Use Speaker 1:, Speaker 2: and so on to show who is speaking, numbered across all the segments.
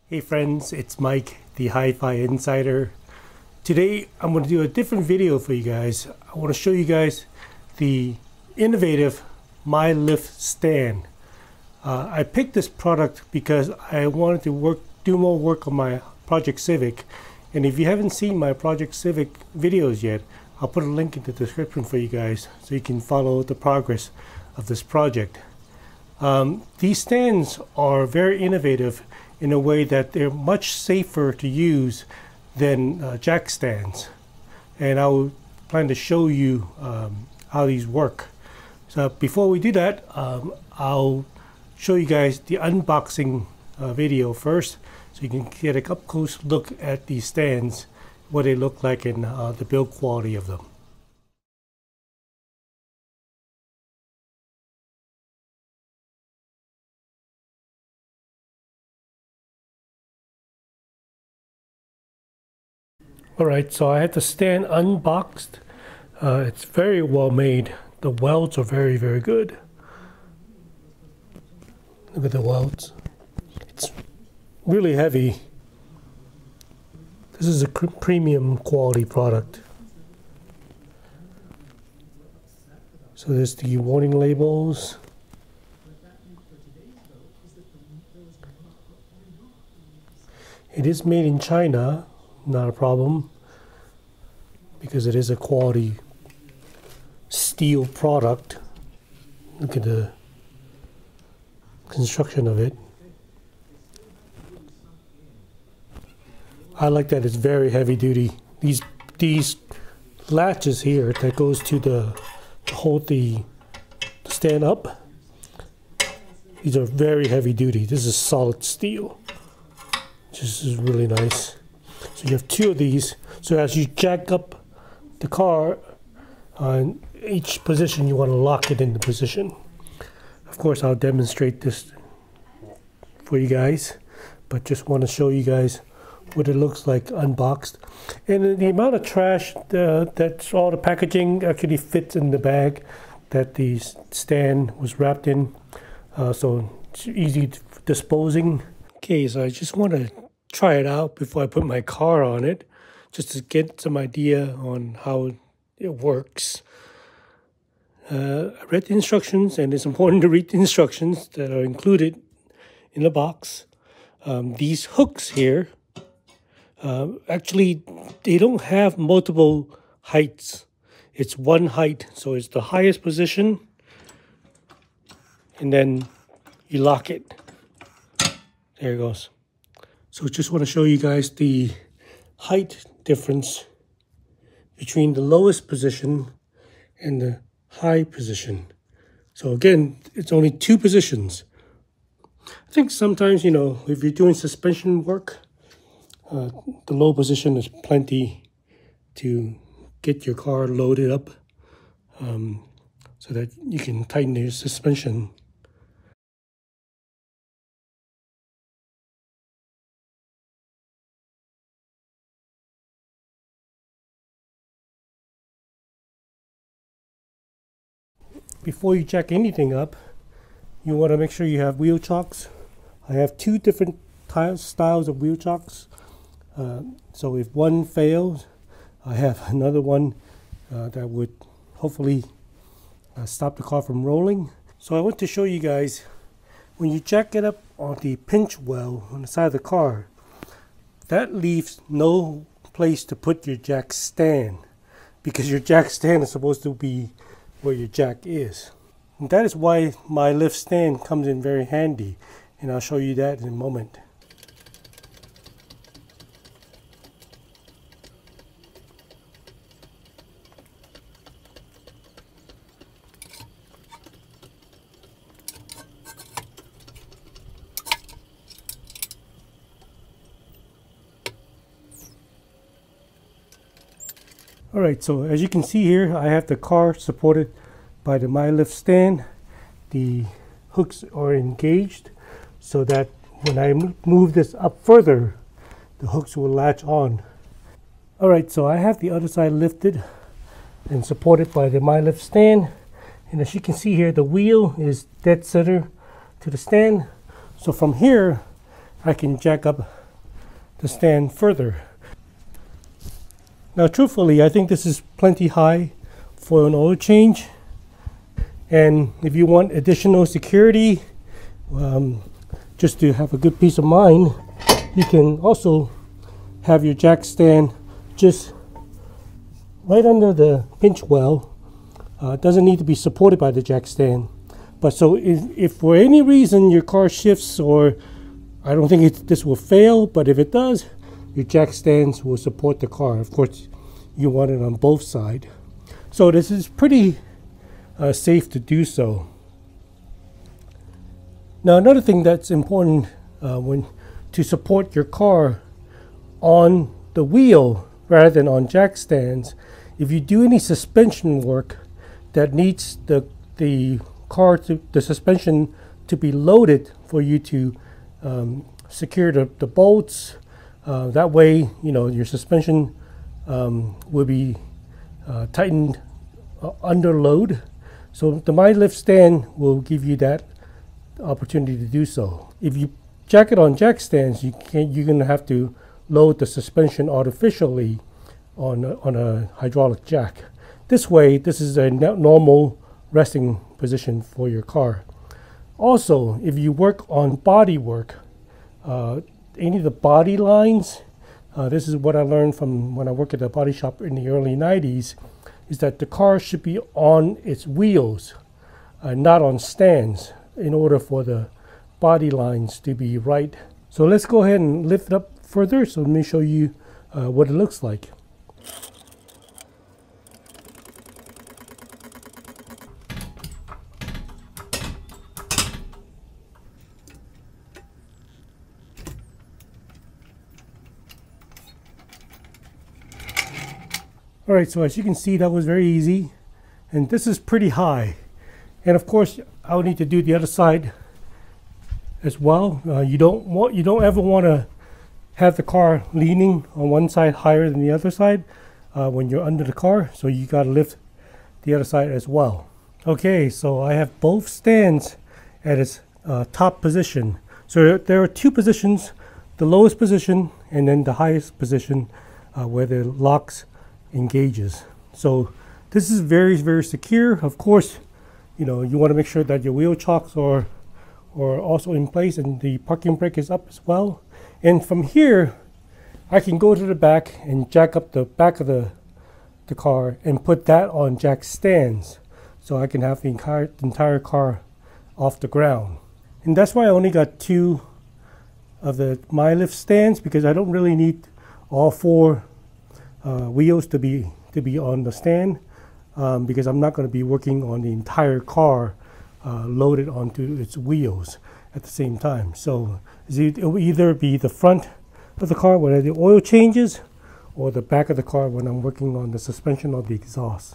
Speaker 1: Hey friends, it's Mike, the Hi-Fi Insider. Today I'm going to do a different video for you guys. I want to show you guys the innovative MyLift stand. I picked this product because I wanted to do more work on my Project Civic. And if you haven't seen my Project Civic videos yet, I'll put a link in the description for you guys so you can follow the progress of this project. These stands are very innovative in a way that they're much safer to use than jack stands, and I will plan to show you how these work. So before we do that, I'll show you guys the unboxing video first, so you can get a up close look at these stands, what they look like, and the build quality of them. Alright, so I have the stand unboxed. It's very well made. The welds are very, very good. Look at the welds. It's really heavy. This is a premium quality product. So there's the warning labels. It is made in China. Not a problem, because it is a quality steel product. Look at the construction of it. I like that it's very heavy duty. These latches here that goes to hold the stand up, these are very heavy duty. This is solid steel. This is really nice. So you have two of these. So as you jack up the car, in each position you want to lock it into position. Of course, I'll demonstrate this for you guys, but just want to show you guys what it looks like unboxed. And the amount of trash that's all the packaging actually fits in the bag that the stand was wrapped in, so it's easy disposing. Okay, so I just want to try it out before I put my car on it, just to get some idea on how it works. I read the instructions, and it's important to read the instructions that are included in the box. These hooks here, actually, they don't have multiple heights. It's one height, so it's the highest position, and then you lock it. There it goes. So just want to show you guys the height difference between the lowest position and the high position. So again, it's only two positions. I think sometimes, you know, if you're doing suspension work, the low position is plenty to get your car loaded up, so that you can tighten your suspension. Before you jack anything up, you want to make sure you have wheel chocks. I have two different styles of wheel chocks. So if one fails, I have another one that would hopefully stop the car from rolling. So I want to show you guys, when you jack it up on the pinch well on the side of the car, that leaves no place to put your jack stand, because your jack stand is supposed to be where your jack is. And that is why MyLift stand comes in very handy, and I'll show you that in a moment. Alright, so as you can see here, I have the car supported by the MyLift stand. The hooks are engaged so that when I move this up further, the hooks will latch on. Alright, so I have the other side lifted and supported by the MyLift stand. And as you can see here, the wheel is dead center to the stand. So from here, I can jack up the stand further. Now truthfully, I think this is plenty high for an oil change. And if you want additional security, just to have a good peace of mind, you can also have your jack stand just right under the pinch well. It doesn't need to be supported by the jack stand. But so if for any reason your car shifts, or I don't think this will fail, but if it does, your jack stands will support the car. Of course, you want it on both sides. So this is pretty safe to do so. Now another thing that's important when to support your car on the wheel rather than on jack stands, if you do any suspension work that needs the suspension to be loaded for you to secure the bolts, that way your suspension will be tightened under load. So the MyLift stand will give you that opportunity to do so. If you jack it on jack stands, you're going to have to load the suspension artificially on a hydraulic jack. This way, this is a normal resting position for your car. Also, if you work on body work, any of the body lines, this is what I learned from when I worked at a body shop in the early 90s, is that the car should be on its wheels, not on stands, in order for the body lines to be right. So let's go ahead and lift it up further. So let me show you what it looks like. All right, so as you can see, that was very easy, and this is pretty high. And of course, I'll need to do the other side as well. You don't ever want to have the car leaning on one side higher than the other side when you're under the car. So you got to lift the other side as well. Okay, so I have both stands at its top position. So there are two positions: the lowest position and then the highest position where the locks engages. So this is very, very secure. Of course, you want to make sure that your wheel chocks are also in place and the parking brake is up as well. And from here, I can go to the back and jack up the back of the car and put that on jack stands, so I can have the entire car off the ground. And that's why I only got 2 of the MyLift stands, because I don't really need all 4 wheels to be on the stand, because I'm not going to be working on the entire car loaded onto its wheels at the same time. So it will either be the front of the car when I do oil changes, or the back of the car when I'm working on the suspension or the exhaust.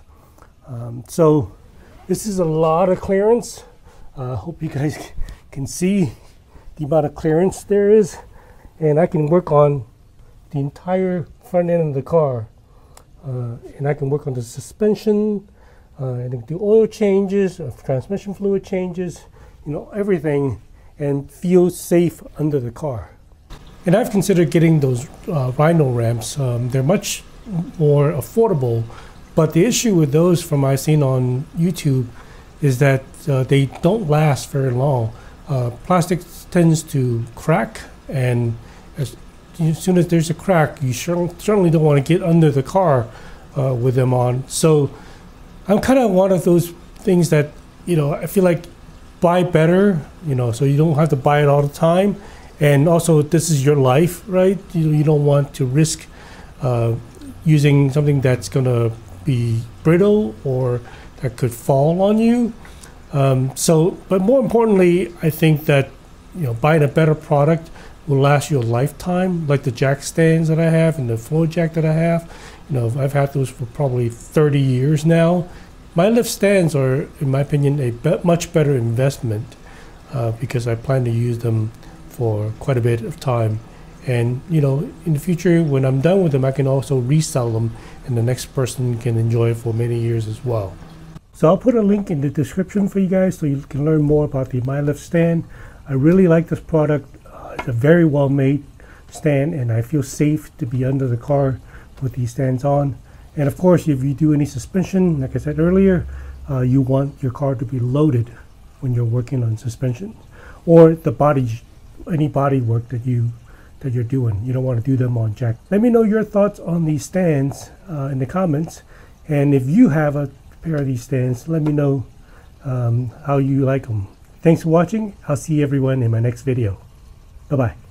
Speaker 1: So this is a lot of clearance. I hope you guys can see the amount of clearance there is, and I can work on the entire front end of the car, and I can work on the suspension, and do oil changes, transmission fluid changes, everything, and feel safe under the car. And I've considered getting those Rhino ramps. They're much more affordable, but the issue with those, from what I've seen on YouTube, is that they don't last very long. Plastic tends to crack, and as soon as there's a crack, you certainly don't want to get under the car with them on. So I'm kind of one of those things that, I feel like buy better, so you don't have to buy it all the time. And also, this is your life, right? You don't want to risk using something that's going to be brittle or that could fall on you. But more importantly, I think that buying a better product will last you a lifetime, like the jack stands that I have and the floor jack that I have. I've had those for probably 30 years now. MyLift stands are, in my opinion, a much better investment because I plan to use them for quite a bit of time. And in the future, when I'm done with them, I can also resell them, and the next person can enjoy it for many years as well. So I'll put a link in the description for you guys so you can learn more about the MyLift stand. I really like this product. It's a very well made stand, and I feel safe to be under the car with these stands on. And of course, if you do any suspension, like I said earlier, you want your car to be loaded when you're working on suspension, or the body, any body work that you're doing. You don't want to do them on jack. Let me know your thoughts on these stands in the comments, and if you have a pair of these stands, let me know how you like them. Thanks for watching. I'll see everyone in my next video. Bye bye.